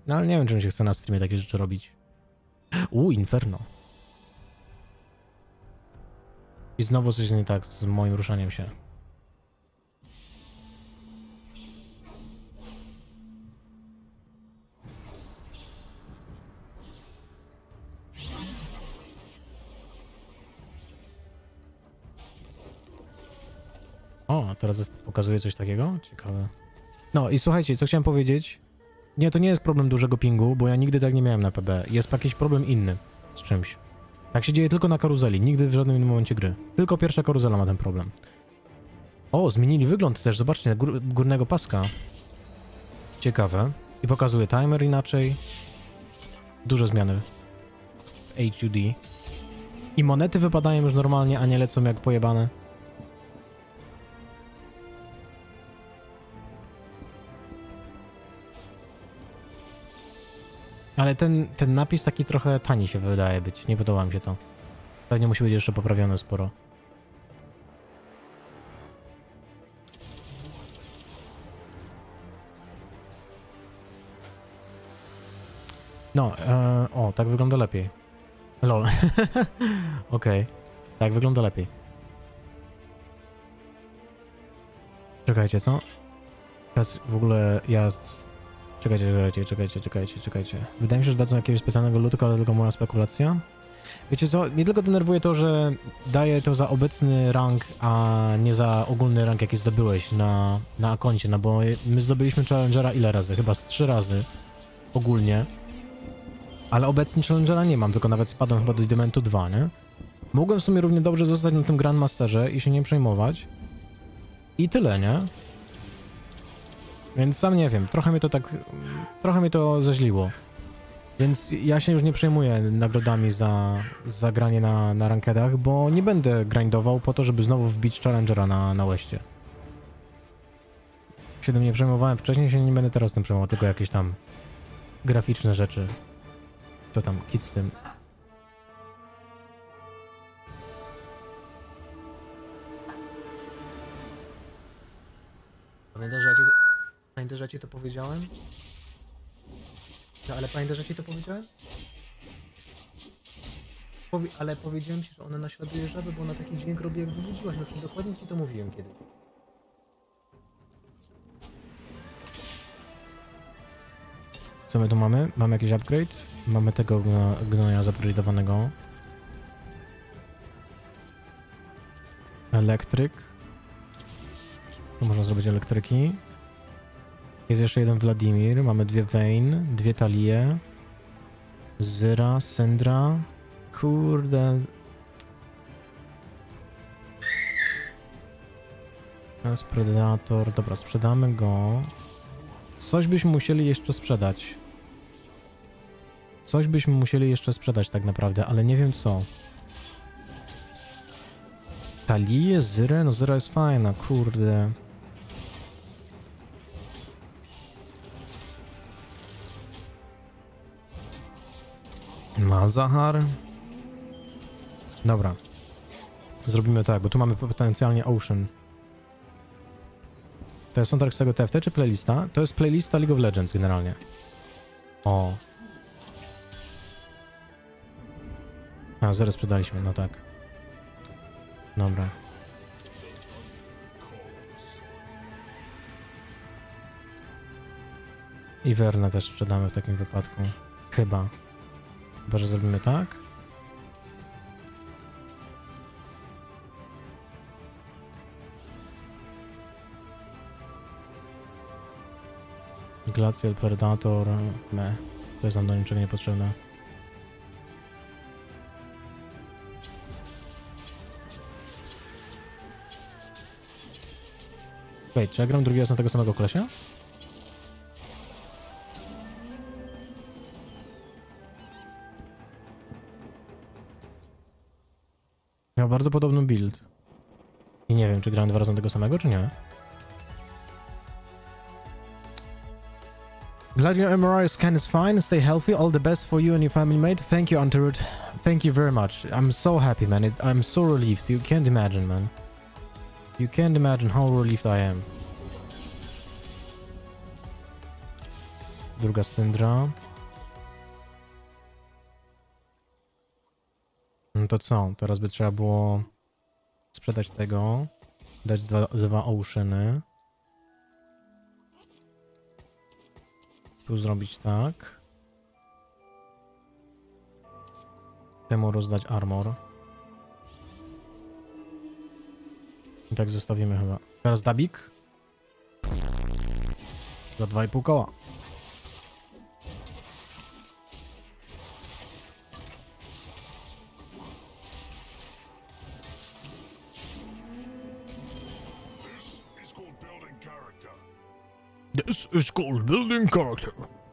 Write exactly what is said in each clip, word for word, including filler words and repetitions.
No ale nie wiem, czy mi się chce na streamie takie rzeczy robić. U, Inferno. I znowu coś nie tak z moim ruszaniem się. O, teraz jest, pokazuje coś takiego? Ciekawe. No i słuchajcie, co chciałem powiedzieć. Nie, to nie jest problem dużego pingu, bo ja nigdy tak nie miałem na P B. Jest jakiś problem inny z czymś. Tak się dzieje tylko na karuzeli, nigdy w żadnym innym momencie gry. Tylko pierwsza karuzela ma ten problem. O, zmienili wygląd też, zobaczcie, gór, górnego paska. Ciekawe. I pokazuje timer inaczej. Duże zmiany. H U D. I monety wypadają już normalnie, a nie lecą jak pojebane. Ale ten, ten napis taki trochę tani się wydaje być. Nie podoba mi się to. Pewnie musi być jeszcze poprawione sporo. No, e, o, tak wygląda lepiej. Lol. Okej. Okay. Tak wygląda lepiej. Czekajcie, co? Teraz w ogóle ja... Czekajcie, czekajcie, czekajcie, czekajcie, czekajcie. Wydaje mi się, że dadzą jakiegoś specjalnego lutu, ale tylko moja spekulacja. Wiecie co, mnie tylko denerwuje to, że daje to za obecny rank, a nie za ogólny rank, jaki zdobyłeś na, na akoncie, no bo my zdobyliśmy Challengera ile razy? Chyba z trzy razy ogólnie. Ale obecnie Challengera nie mam, tylko nawet spadłem chyba do Diamentu dwa, nie? Mogłem w sumie równie dobrze zostać na tym Grandmasterze i się nie przejmować. I tyle, nie? Więc sam nie wiem, trochę mnie to tak, trochę mnie to zaźliło. Więc ja się już nie przejmuję nagrodami za, za granie na, na rankedach, bo nie będę grindował po to, żeby znowu wbić Challengera na, na Westie. Się tym nie przejmowałem wcześniej, się nie będę teraz tym przejmował, tylko jakieś tam graficzne rzeczy. To tam, kit z tym. Pamiętasz, że ja ci to, pamiętasz, że ja ci to powiedziałem? No, ale pamiętasz, że ci to powiedziałem? Powi ale powiedziałem ci, że ona naśladuje żabę, bo ona taki dźwięk robi, jak wybudziłaś. No, dokładnie ci to mówiłem kiedyś. Co my tu mamy? Mamy jakiś upgrade? Mamy tego gno gnoja zupgrade'owanego. Elektryk. Tu można zrobić elektryki. Jest jeszcze jeden Wladimir. Mamy dwie Vayne, dwie Talie. Zyra, Syndra. Kurde. To jest Predator. Dobra, sprzedamy go. Coś byśmy musieli jeszcze sprzedać. Coś byśmy musieli jeszcze sprzedać tak naprawdę, ale nie wiem co. Talię, Zyrę? No Zyra jest fajna, kurde. Malzahar. Dobra. Zrobimy tak, bo tu mamy potencjalnie Ocean. To jest soundtrack z tego T F T czy playlista? To jest playlista League of Legends generalnie. O. A, zaraz sprzedaliśmy, no tak. Dobra. I Vernę też sprzedamy w takim wypadku. Chyba. Chyba, że zrobimy tak. Glacial Predator. Me. To jest nam do niczego niepotrzebne. Wait, czy ja gram drugi raz na tego samego kolesia? Miał bardzo podobny build. I nie wiem, czy grałem dwa razy na tego samego, czy nie. Glad your M R I scan is fine. Stay healthy. All the best for you and your family, mate. Thank you, Unterud. Thank you very much. I'm so happy, man. It, I'm so relieved. You can't imagine, man. You can't imagine how relieved I am. druga Syndra. No to co? Teraz by trzeba było sprzedać tego, dać dwa, dwa Oceany. Tu zrobić tak. Temu rozdać armor. I tak zostawimy chyba. Teraz Dabik. Za dwa i pół koła. This is called building character.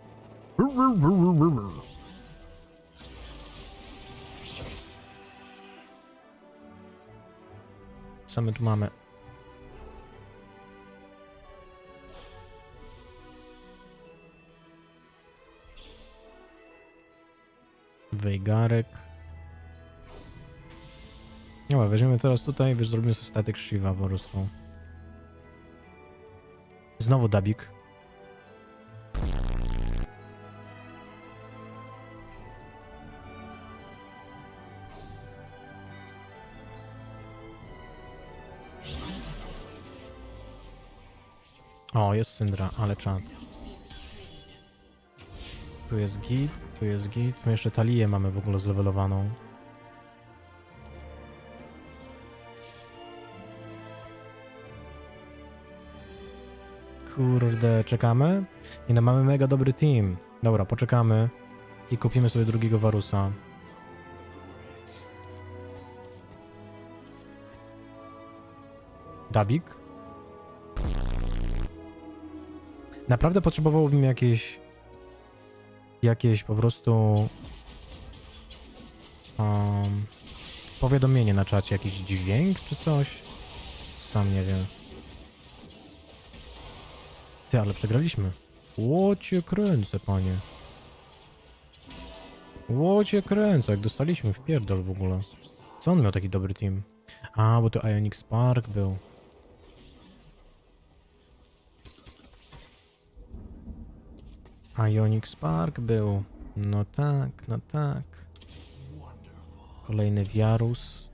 Co my tu mamy? Wejgarek. Nie ma, weźmiemy teraz tutaj, wiesz, zrobimy sobie statek Shiva po prostu. Znowu Dabik. O, jest Syndra, ale czad. Tu jest git, tu jest git. My jeszcze Talię mamy w ogóle zlevelowaną. Kurde, czekamy? Nie no, mamy mega dobry team. Dobra, poczekamy i kupimy sobie drugiego Varusa. Dabik? Naprawdę potrzebowałbym jakieś jakieś po prostu um, powiadomienie na czacie, jakiś dźwięk czy coś? Sam nie wiem. Ty, ale przegraliśmy. Łocie kręcę, panie. Łocie kręcę, jak dostaliśmy w pierdol w ogóle. Co on miał taki dobry team? A, bo to Ionic Spark był. Ionic Spark był. No tak, no tak. Kolejny Varus.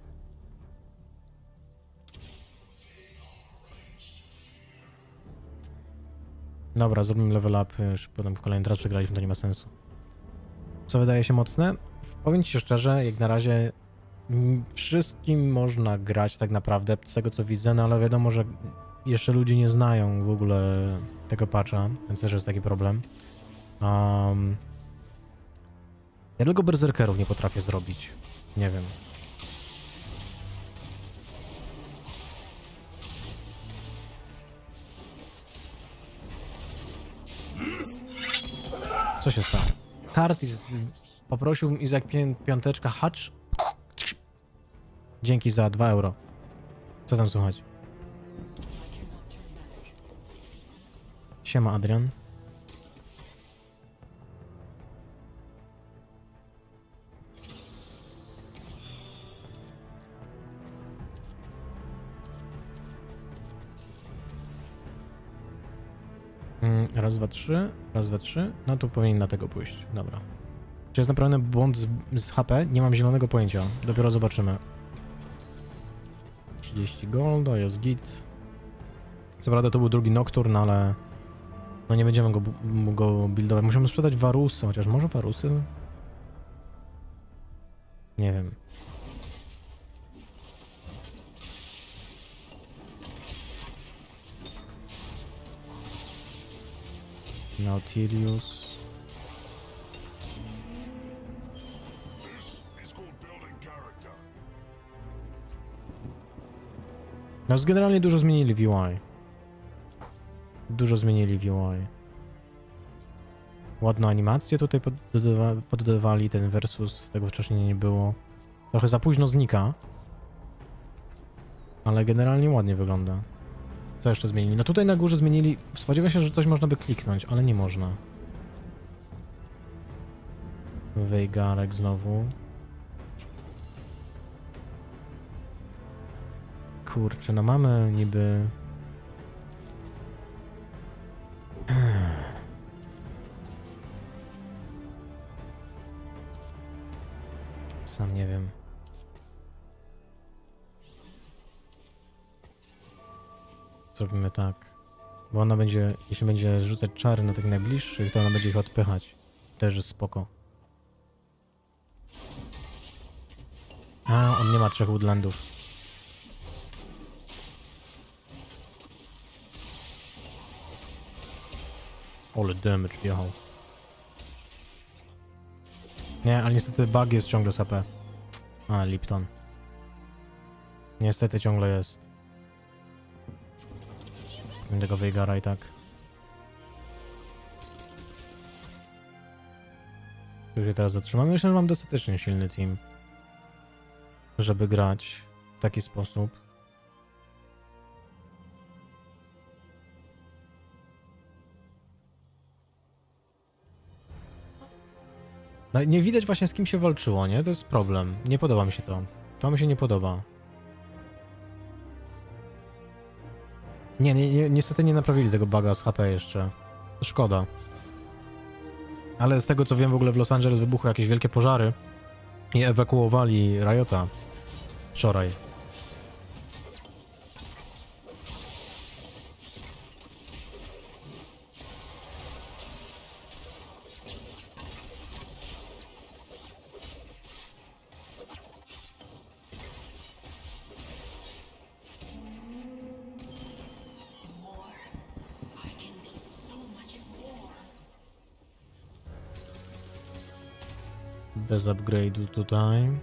Dobra, zrobimy level up, już potem w kolejny raz przegraliśmy, to nie ma sensu. Co wydaje się mocne? Powiem ci szczerze, jak na razie wszystkim można grać tak naprawdę, z tego co widzę, no ale wiadomo, że jeszcze ludzie nie znają w ogóle tego patcha, więc też jest taki problem. Um, ja tylko berserkerów nie potrafię zrobić. Nie wiem. Co się stało? Kartis poprosił Izak pię piąteczka hacz. Dzięki za dwa euro. Co tam słychać? Siema, Adrian. Raz, dwa, trzy. Raz, dwa, trzy. No to powinien na tego pójść. Dobra. Czy jest naprawdę błąd z, z H P? Nie mam zielonego pojęcia. Dopiero zobaczymy. trzydzieści golda, jest git. Co prawda to był drugi Nocturne, ale no nie będziemy go, go buildować. Musimy sprzedać Varusy, chociaż może Varusy? Nie wiem. Nautilus. No, generalnie dużo zmienili V Y. Dużo zmienili V Y. Ładną animację tutaj poddodawa poddawali, ten versus, tego wcześniej nie było. Trochę za późno znika. Ale generalnie ładnie wygląda. Co jeszcze zmienili? No tutaj na górze zmienili... Spodziewałem się, że coś można by kliknąć, ale nie można. Wejgarek znowu. Kurczę, no mamy niby... Sam nie wiem. Zrobimy tak. Bo ona będzie, jeśli będzie rzucać czary na tych najbliższych, to ona będzie ich odpychać. Też jest spoko. A, on nie ma trzech woodlandów. Ole damage wjechał. Nie, ale niestety bug jest ciągle z H P. A, Lipton. Niestety ciągle jest. Będę go Veigara i tak. Już się teraz zatrzymam. Myślę, że mam dostatecznie silny team, żeby grać w taki sposób. No, nie widać właśnie, z kim się walczyło, nie? To jest problem. Nie podoba mi się to. To mi się nie podoba. Nie, nie, nie niestety nie naprawili tego buga z H P jeszcze. Szkoda. Ale z tego co wiem, w ogóle w Los Angeles wybuchły jakieś wielkie pożary i ewakuowali Riota wczoraj. Bez upgrade'u tutaj.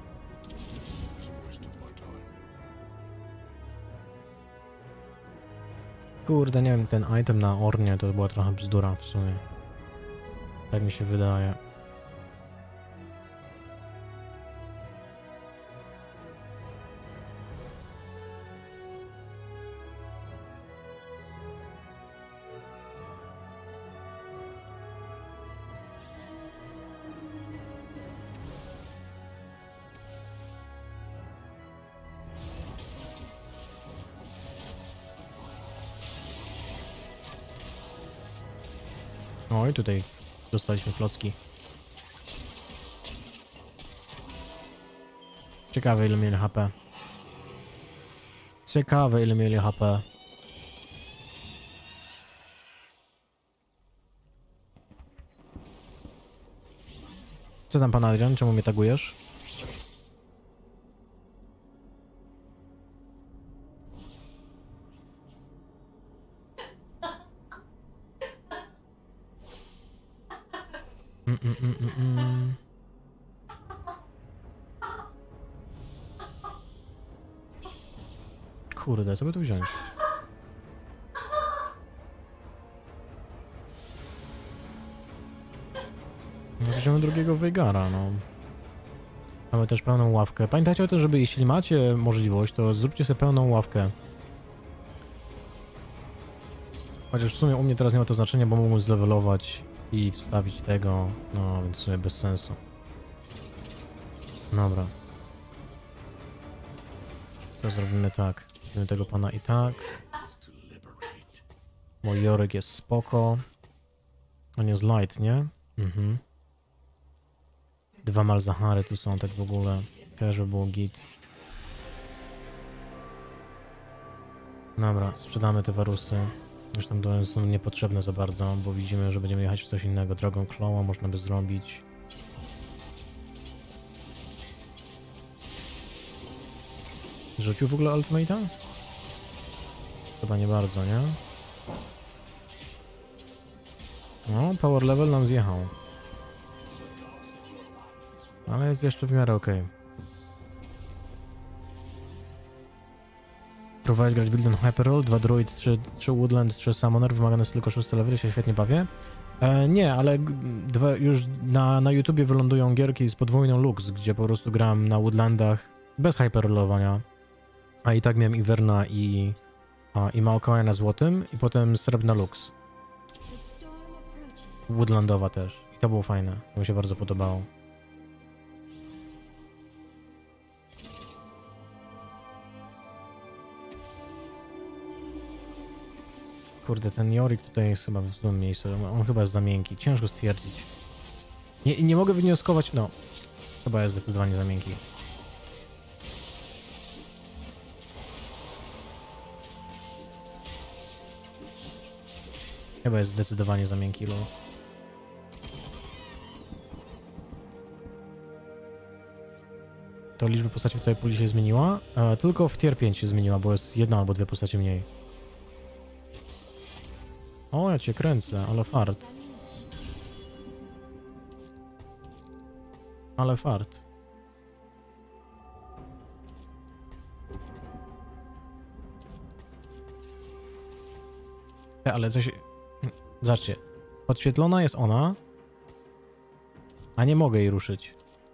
Kurde, nie wiem, ten item na Ornie to była trochę bzdura w sumie. Tak mi się wydaje. Oj, tutaj dostaliśmy klocki. Ciekawe, ile mieli H P. Ciekawe, ile mieli H P. Co tam, pan Adrian? Czemu mnie tagujesz? Mm, mm, mm, mm, mm. Kurde, co by tu wziąć? No, weźmiemy drugiego Veigara, no. Mamy też pełną ławkę. Pamiętajcie o tym, żeby jeśli macie możliwość, to zróbcie sobie pełną ławkę. Chociaż w sumie u mnie teraz nie ma to znaczenia, bo mógłbym zlevelować i wstawić tego, no więc w sumie bez sensu. Dobra. To zrobimy tak. Zrobimy tego pana i tak. Mój Jorek jest spoko. On jest light, nie? Mhm. Dwa Malzahary tu są, tak w ogóle. Też by było git. Dobra, sprzedamy te warusy. Już tam to są niepotrzebne za bardzo, bo widzimy, że będziemy jechać w coś innego. Drogą Claw'a można by zrobić. Rzucił w ogóle ultimate'a? Chyba nie bardzo, nie? No, power level nam zjechał. Ale jest jeszcze w miarę okej. Okay. Próbowałeś grać buildem Hyperroll, dwa Druid, trzy Woodland, trzy Summoner, wymagane jest tylko szósty level, się świetnie bawię. E, nie, ale dwa, już na, na YouTubie wylądują gierki z podwójną Lux, gdzie po prostu gram na Woodlandach bez Hyperrollowania. A i tak miałem Iverna i, a, i Maokaja na złotym i potem srebrna Lux. Woodlandowa też. I to było fajne, to mi się bardzo podobało. Kurde, ten Yorick tutaj jest chyba w złym miejscu. On chyba jest za miękki. Ciężko stwierdzić. Nie, nie mogę wnioskować... No. Chyba jest zdecydowanie za miękki. Chyba jest zdecydowanie za miękki, lol. To liczba postaci w całej puli się zmieniła? E, tylko w tier pięć się zmieniła, bo jest jedna albo dwie postacie mniej. O, ja cię kręcę, ale fart. Ale fart. E, ale coś... Zobaczcie. Podświetlona jest ona, a nie mogę jej ruszyć.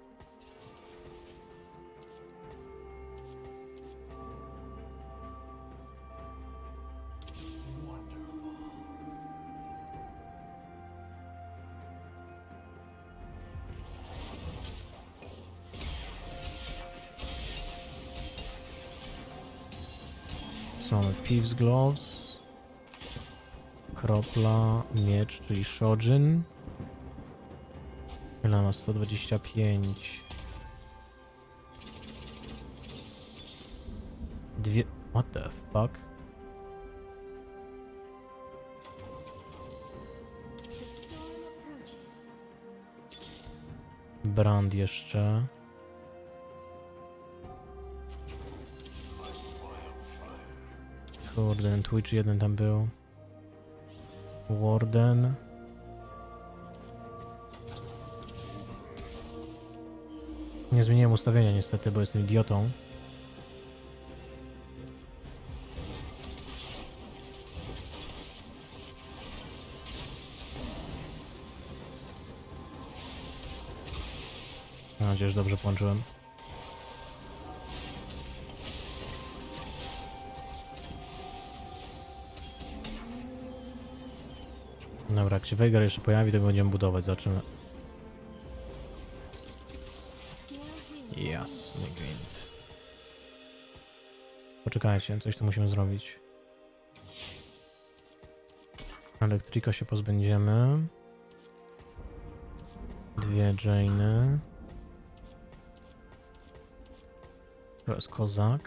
Mamy Thieves Gloves, kropla, miecz, czyli Shojin. Ile ma? sto dwadzieścia pięć. Dwie... What the fuck? Brand jeszcze. Kurde, Twitch jeden tam był. Warden. Nie zmieniłem ustawienia niestety, bo jestem idiotą. Mam nadzieję, że dobrze połączyłem. Dobra, jak się Veigar jeszcze pojawi, to będziemy budować, zaczynamy. Jasny gwint. Poczekajcie, coś tu musimy zrobić. Elektryka się pozbędziemy. Dwie Jane'y. To jest kozak.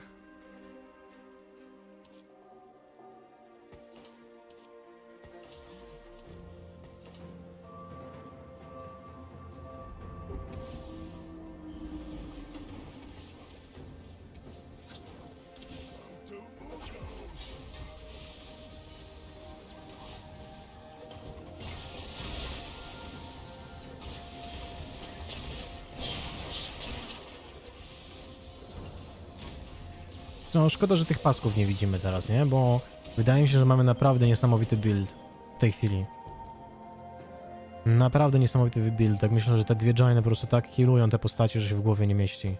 No szkoda, że tych pasków nie widzimy teraz, nie? Bo wydaje mi się, że mamy naprawdę niesamowity build w tej chwili. Naprawdę niesamowity build. Tak myślę, że te dwie Jane'y po prostu tak healują te postacie, że się w głowie nie mieści.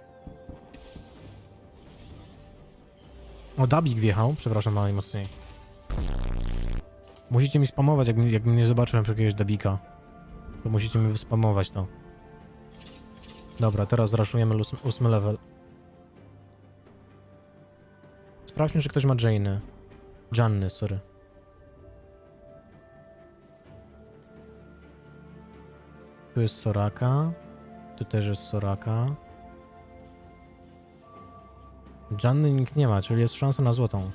O, Dabik wjechał. Przepraszam najmocniej. Musicie mi spamować, jakbym, jakbym nie zobaczyłem jakiegoś Dabika. To musicie mi wyspamować to. Dobra, teraz raszujemy ósmy level. Sprawdźmy, czy ktoś ma Jane'y. Janny, sorry. Tu jest Soraka. Tu też jest Soraka. Janny nikt nie ma, czyli jest szansa na złotą.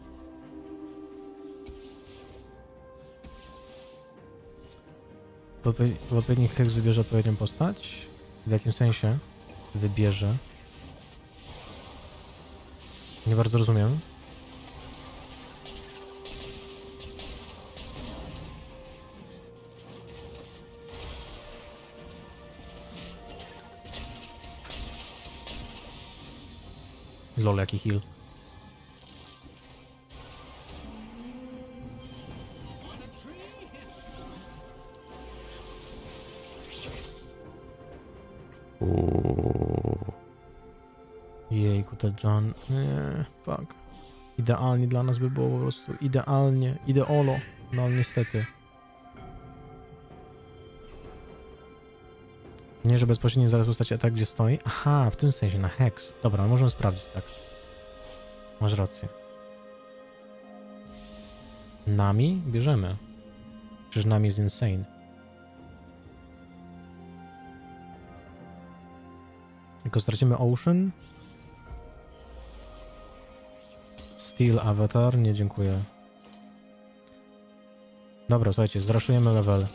W, odpowiedzi w odpowiednich heks wybierze odpowiednią postać? W jakim sensie wybierze? Nie bardzo rozumiem. Lol, jaki heal. Jejku, ten Jan. Nie, fuck. Idealnie dla nas by było po prostu. Idealnie. Ideolo. No niestety. Nie, że bezpośrednio zaraz ustać atak, gdzie stoi. Aha, w tym sensie, na hex. Dobra, możemy sprawdzić, tak. Masz rację. Nami? Bierzemy. Przecież Nami jest insane. Tylko stracimy Ocean. Steel Avatar, nie dziękuję. Dobra, słuchajcie, zraszujemy level.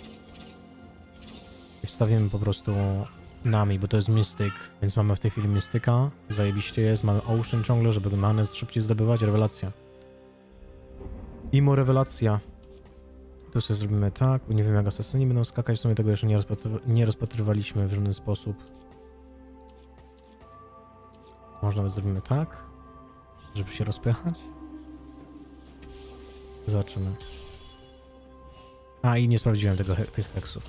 I wstawimy po prostu nami, bo to jest Mystic, więc mamy w tej chwili Mystyka. Zajebiście jest, mamy Ocean ciągle, żeby manę szybciej zdobywać. Rewelacja. Imo rewelacja. Tu sobie zrobimy tak, bo nie wiem jak asasyni będą skakać, w sumie tego jeszcze nie, rozpatry nie rozpatrywaliśmy w żaden sposób. Może nawet zrobimy tak, żeby się rozpychać. Zobaczymy. A i nie sprawdziłem tego, he tych heksów.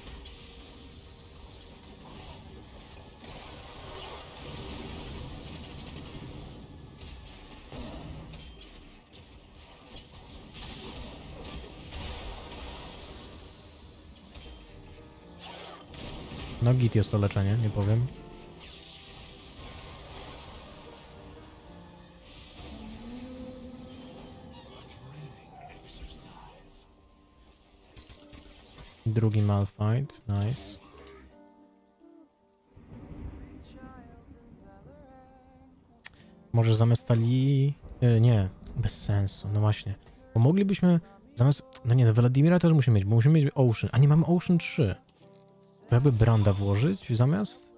No git jest to leczenie, nie powiem. Drugi Malphite, nice. Może zamiast Talii... Yy, nie, bez sensu, no właśnie. Bo moglibyśmy zamiast... No nie, no Wladimira też musimy mieć, bo musimy mieć Ocean, a nie mamy Ocean trzy. To jakby Branda włożyć zamiast?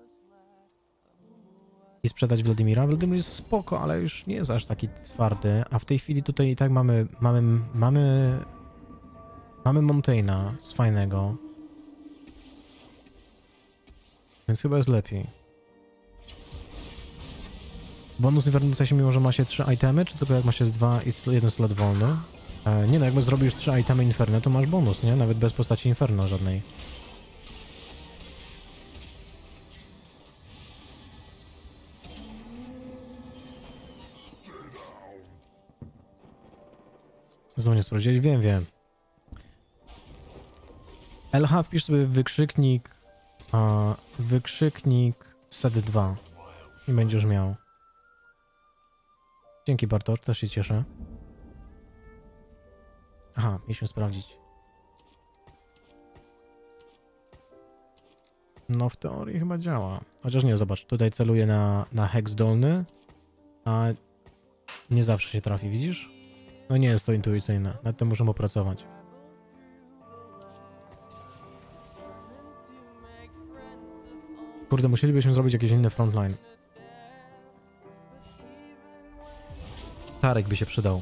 I sprzedać Wladimira? Wladimir jest spoko, ale już nie jest aż taki twardy, a w tej chwili tutaj i tak mamy... Mamy... Mamy... Mamy Montaigna z fajnego. Więc chyba jest lepiej. Bonus Inferno się mimo, że ma się trzy itemy, czy tylko jak ma się dwa i jeden slot wolny? E, nie no, jakby zrobisz trzy itemy Inferno, to masz bonus, nie? Nawet bez postaci Inferno żadnej. Znowu nie sprawdziłeś? Wiem, wiem. L H wpisz sobie wykrzyknik a, wykrzyknik set dwa i będziesz miał. Dzięki Bartosz, też się cieszę. Aha, mieliśmy sprawdzić. No w teorii chyba działa. Chociaż nie, zobacz, tutaj celuję na, na heks dolny, a nie zawsze się trafi, widzisz? No nie jest to intuicyjne, nad tym muszę opracować. Kurde, musielibyśmy zrobić jakieś inne frontline. Tarek by się przydał.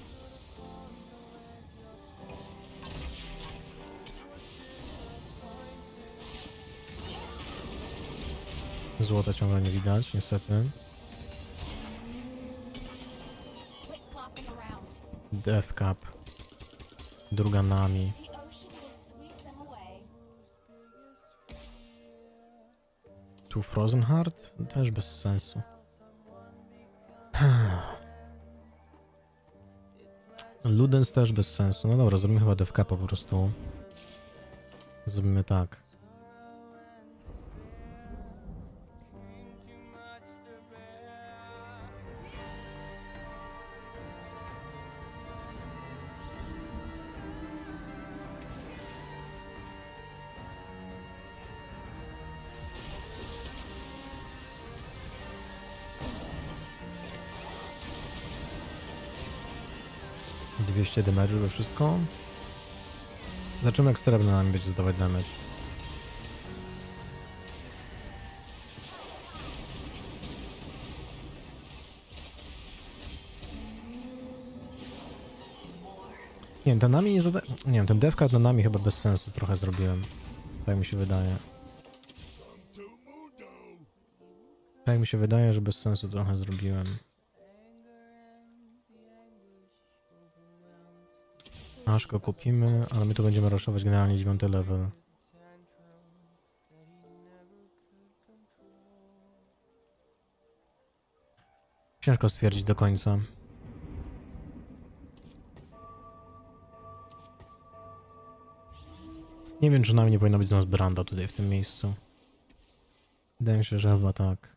Złota ciągle nie widać, niestety. Death Cap. Druga Nami. Tu Frozen Heart? Też bez sensu. Ludens też bez sensu. No dobra, zrobimy chyba Death Capa po prostu. Zrobimy tak. dwieście damage we wszystko. Zobaczymy jak srebrna nam będzie zdawać damage. Nie, ten nami nie zada... Nie wiem, ten devcard na nami chyba bez sensu trochę zrobiłem. Tak mi się wydaje. Tak mi się wydaje, że bez sensu trochę zrobiłem. Aż go kupimy, ale my tu będziemy ruszować generalnie dziewiąty level. Ciężko stwierdzić do końca. Nie wiem, czy nam nie powinno być znów Branda tutaj w tym miejscu. Wydaje mi się, że chyba tak.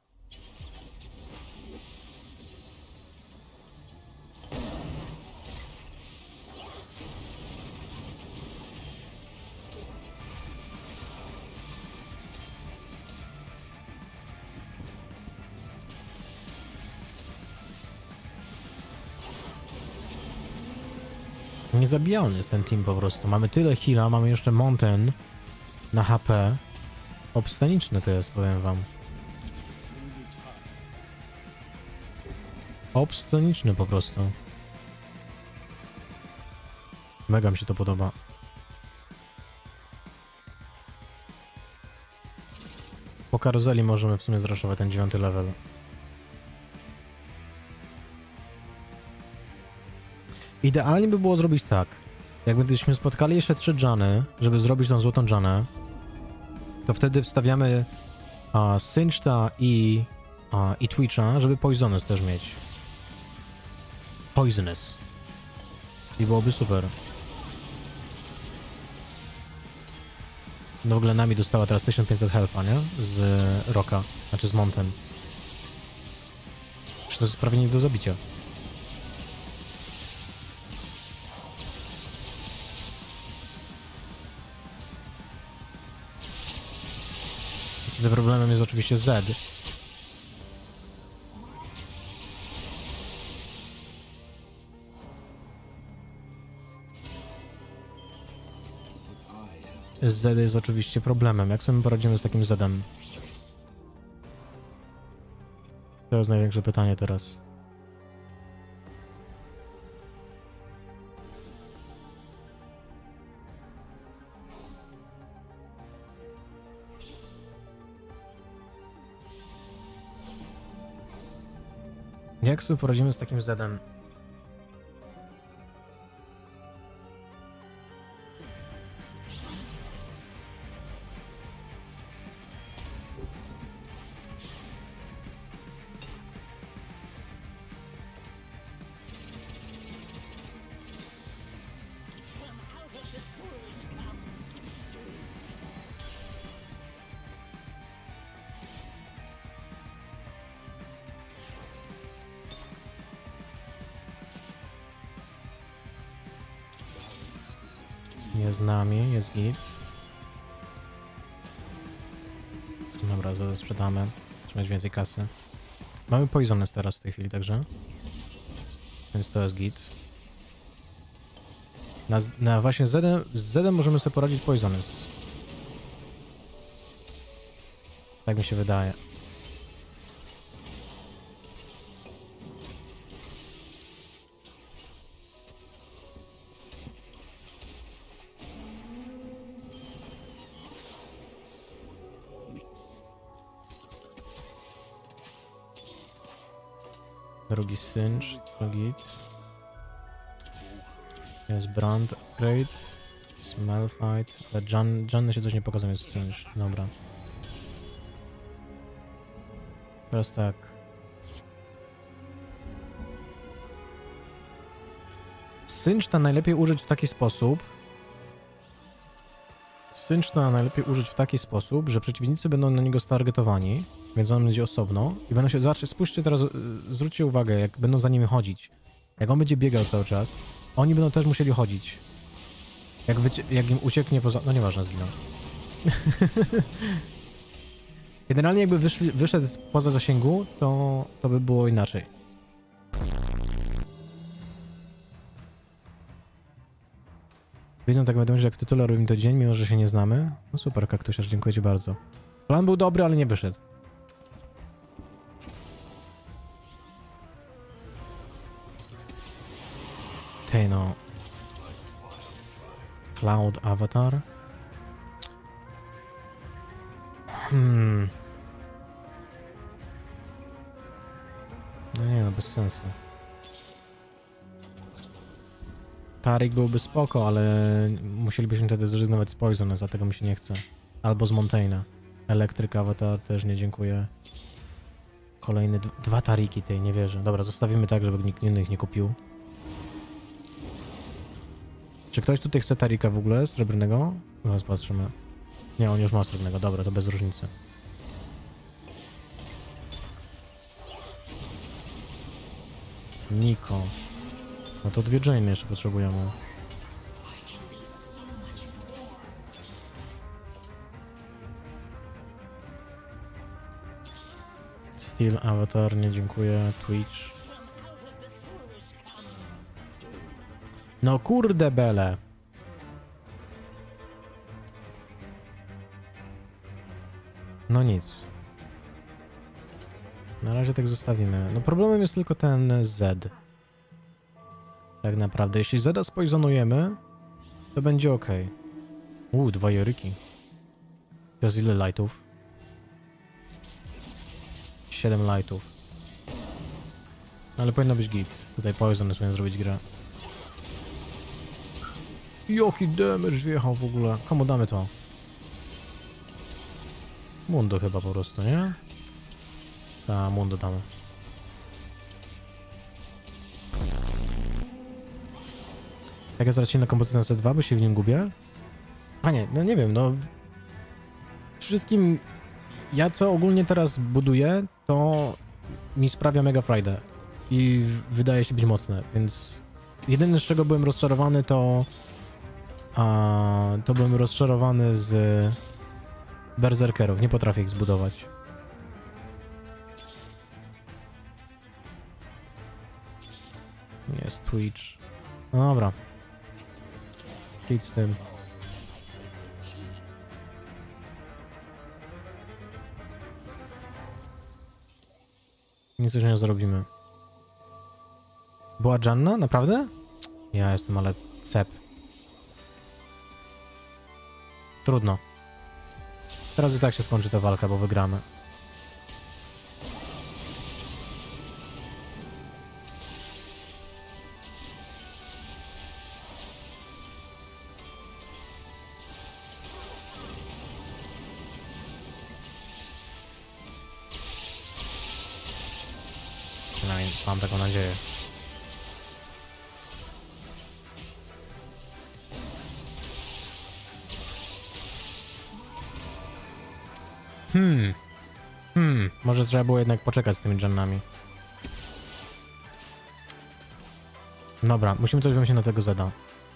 Niezabijany jest ten team po prostu. Mamy tyle heala, mamy jeszcze Mountain na H P. Obsceniczne to jest, powiem wam. Obsceniczny po prostu. Mega mi się to podoba. Po karuzeli możemy w sumie zraszować ten dziewiąty level. Idealnie by było zrobić tak. Jakbyśmy spotkali jeszcze trzy Jany, żeby zrobić tą złotą Janę, to wtedy wstawiamy a, Sinchta i, a, i Twitcha, żeby Poisonous też mieć. Poisonous. I byłoby super. No w ogóle Nami dostała teraz tysiąc pięćset health'a, nie? Z Rocka, znaczy z Montem. Czy to jest prawie nie do zabicia. Niestety problemem jest oczywiście Z. Z jest oczywiście problemem. Jak sobie poradzimy z takim Zedem? To jest największe pytanie teraz. Jak sobie poradzimy z takim Zedem? Jest z nami, jest git. Dobra, zaraz sprzedamy. Trzeba mieć więcej kasy. Mamy Poisonous teraz w tej chwili także. Więc to jest git. Na, na właśnie z Zedem, z Zedem możemy sobie poradzić Poisonous. Tak mi się wydaje. Drugi Sinch, to git. Jest Brand upgrade. Smell fight. Ale Jan, Janny się coś nie pokazał, jest Sinch. Dobra. Teraz tak. Sinchta najlepiej użyć w taki sposób. Sinchta najlepiej użyć w taki sposób, że przeciwnicy będą na niego stargetowani, więc on będzie osobno i będą się... Zobaczcie, spójrzcie teraz, zwróćcie uwagę, jak będą za nim chodzić. Jak on będzie biegał cały czas, oni będą też musieli chodzić. Jak, wycie... jak im ucieknie poza... No nieważne, zginął. Generalnie jakby wyszli, wyszedł poza zasięgu, to, to by było inaczej. Wiedzą tak wiadomo, że jak w tytule robimy to dzień, mimo że się nie znamy. No super, kaktusiarz, dziękuję ci bardzo. Plan był dobry, ale nie wyszedł. Tej no. Cloud Avatar. Hmm. No nie no, bez sensu. Tarik byłby spoko, ale musielibyśmy wtedy zrezygnować z Poisonous, dlatego mi się nie chce. Albo z Mountaina. Elektryk Avatar też nie, dziękuję. Kolejne dwa Tariki tej, nie wierzę. Dobra, zostawimy tak, żeby nikt innych nie kupił. Czy ktoś tutaj chce Tarika w ogóle, srebrnego? Zaraz patrzymy. Nie, on już ma srebrnego, dobra, to bez różnicy. Niko. No to dwie Jane jeszcze potrzebujemy. Steel Avatar, nie dziękuję. Twitch. No kurde bele. No nic. Na razie tak zostawimy. No problemem jest tylko ten Z. Tak naprawdę. Jeśli Zeda spoizonujemy, to będzie ok. Uuu, dwa joryki. To jest ile lightów? siedem lightów. Ale powinno być git. Tutaj poison jest, powinien zrobić grę. Jaki damage wjechał w ogóle. Komu damy to? Mundo chyba po prostu, nie? Ta, Mundo damy. Jak jest raczej na kompozycję na C dwa, bo się w nim gubię? A nie, no nie wiem, no... Wszystkim... Ja co ogólnie teraz buduję, to mi sprawia mega frajdę. I wydaje się być mocne, więc... Jedyne z czego byłem rozczarowany to... A, to byłem rozczarowany z... Berserkerów, nie potrafię ich zbudować. Jest Twitch. No dobra. Kit z tym. Nic już nie zrobimy. Była Janna? Naprawdę? Ja jestem, ale cep. Trudno. Teraz i tak się skończy ta walka, bo wygramy. Przynajmniej mam taką nadzieję. Hmm. Hmm. Może trzeba było jednak poczekać z tymi dżennami. Dobra, musimy coś wziąć na tego Zeda.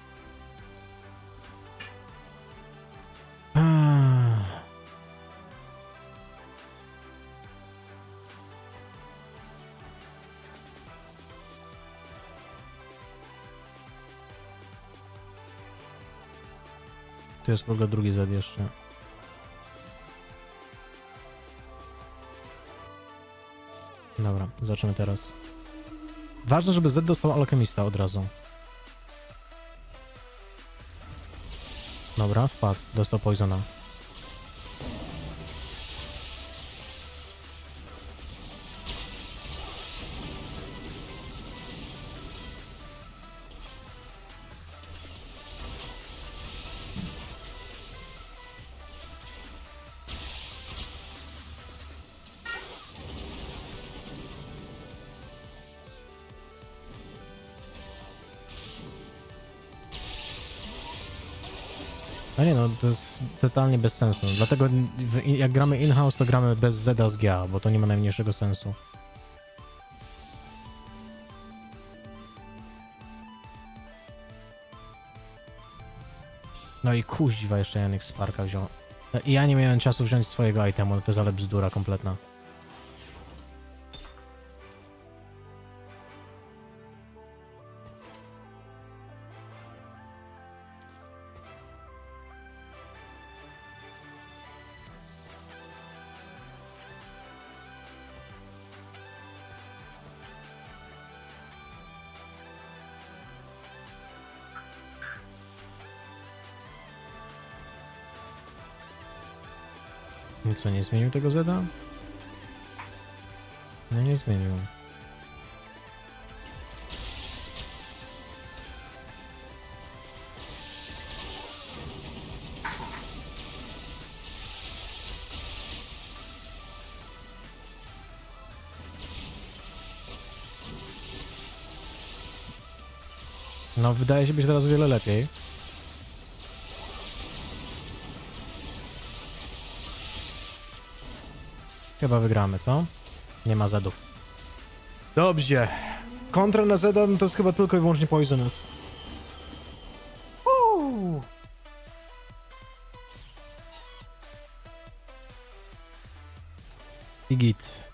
Tu jest w ogóle drugi Zed jeszcze. Dobra, zaczniemy teraz. Ważne, żeby Z dostał alchemista od razu. Dobra, wpadł. Dostał poisona. No nie no, to jest totalnie bez sensu. Dlatego jak gramy in-house, to gramy bez Zeda z G A, bo to nie ma najmniejszego sensu. No i kuźwa, jeszcze Janek Sparka wziął. I ja nie miałem czasu wziąć swojego itemu, to jest ale bzdura kompletna. I co, nie zmienił tego Zeda? No nie zmienił. No wydaje się być teraz o wiele lepiej. Chyba wygramy, co? Nie ma Zedów. Dobrze. Kontra na Zeda to jest chyba tylko i wyłącznie Poisonous. Uuu. I git.